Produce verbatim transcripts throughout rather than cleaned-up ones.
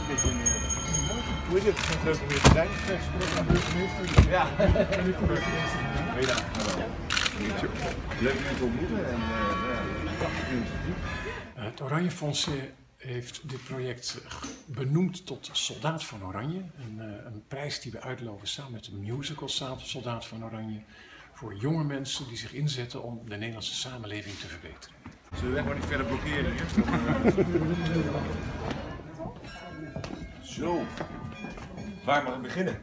beetje in. Hoe is het? Het is leuk om hier te zijn. Ja. Goeiedag. Leuk jullie te ontmoeten en ja, het Oranje Fonds heeft dit project benoemd tot Soldaat van Oranje. Een, een prijs die we uitloven samen met de musical Soldaat van Oranje. Voor jonge mensen die zich inzetten om de Nederlandse samenleving te verbeteren. Zullen we echt maar niet verder blokkeren hier? Zo. Waar mag ik beginnen?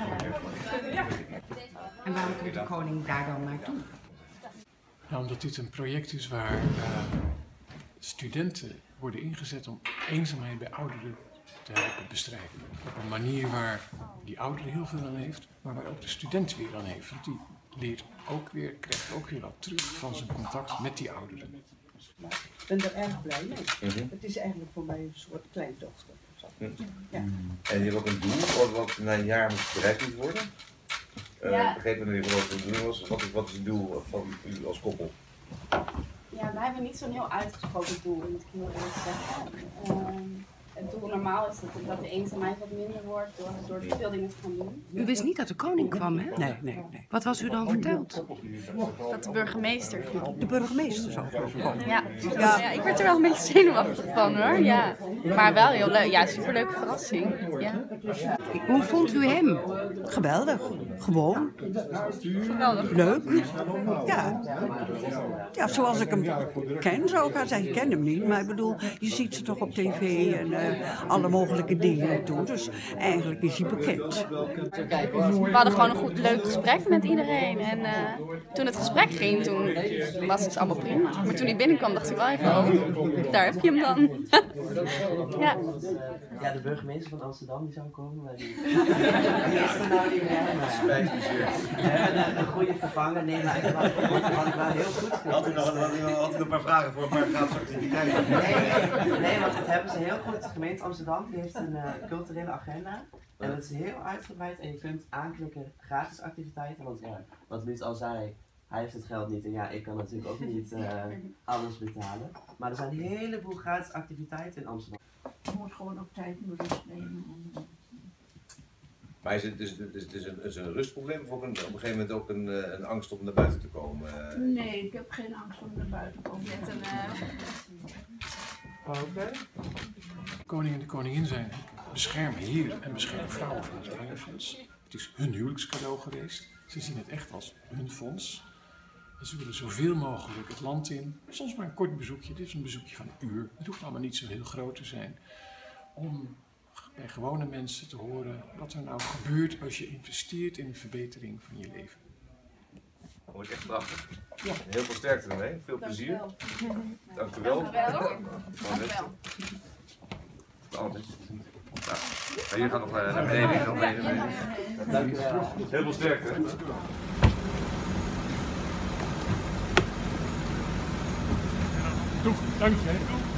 En waarom komt de koning daar dan naartoe? Nou, omdat dit een project is waar uh, studenten worden ingezet om eenzaamheid bij ouderen te helpen bestrijden. Op een manier waar die ouderen heel veel aan heeft, maar waar ook de student weer aan heeft. Want die leert ook weer, krijgt ook weer wat terug van zijn contact met die ouderen. Ik ben er erg blij mee. Mm-hmm. Het is eigenlijk voor mij een soort kleindochter. Mm. Ja. En je hebt ook een doel wat na een jaar moet bereikt moet worden? Uh, ja. Begreep me even wat het doel was. Wat is, wat is het doel van u als koppel? Ja, wij hebben niet zo'n heel uitgesproken doel, moet ik heel eerlijk zeggen. Uh, het doel normaal is dat, dat de eenzaamheid wat minder wordt door, door veel dingen te gaan doen. U wist niet dat de koning kwam, hè? Nee, nee, nee. Wat was u dan verteld? Dat de burgemeester kwam. De burgemeester zou komen. Ja. Ja. Ja, ik werd er wel een beetje zenuwachtig van hoor. Ja. Maar wel heel leuk. Ja, superleuke verrassing. Ja. Hoe vond u hem? Geweldig. Gewoon. Geweldig. Leuk. Ja. Ja, zoals ik hem ken, zou ik gaan zeggen. Ik ken hem niet, maar ik bedoel, je ziet ze toch op tv en uh, alle mogelijke dingen doen. Dus eigenlijk is hij bekend. We hadden gewoon een goed, leuk gesprek met iedereen. En uh, toen het gesprek ging, toen was het allemaal prima. Maar toen hij binnenkwam, dacht ik wel even, oh, daar heb je hem dan. Ja. Ja, de burgemeester van Amsterdam die zou komen, maar die, die is er nou niet meer. Spijt me zeer. We hebben een, een goede vervanger. Nee, maar ik wat, wat ik wel heel goed vind. Had u nog, had u nog, had u nog een paar vragen voor een paar gratis activiteiten? Nee, nee, want dat hebben ze heel goed. De gemeente Amsterdam die heeft een uh, culturele agenda. En dat is heel uitgebreid en je kunt aanklikken gratis activiteiten. Want ja, wat Luut al zei, hij heeft het geld niet en ja, ik kan natuurlijk ook niet uh, alles betalen. Maar er zijn een heleboel gratis activiteiten in Amsterdam. Je moet gewoon op tijd een rust nemen. Maar is het, is, het, is, het is een, is een rustprobleem of ook een, op een gegeven moment ook een, een angst om naar buiten te komen? Nee, ik heb geen angst om naar buiten te komen. Met een, uh... Oké. Okay. De koning en de koningin zijn beschermheer en beschermvrouwen van het Oranje Fonds. Het is hun huwelijkscadeau geweest. Ze zien het echt als hun fonds. En ze willen zoveel mogelijk het land in. Soms maar een kort bezoekje. Dit is een bezoekje van een uur. Het hoeft allemaal niet zo heel groot te zijn. Om bij gewone mensen te horen wat er nou gebeurt als je investeert in de verbetering van je leven. Dat wordt echt prachtig. Ja. Heel veel sterkte ermee. Veel plezier. Dank u wel. Dank u wel. Dank u wel. Alles. Ja, hier gaat nog uh, naar beneden. Nog beneden. Dank u wel. Heel veel sterkte. Doeg, dank je.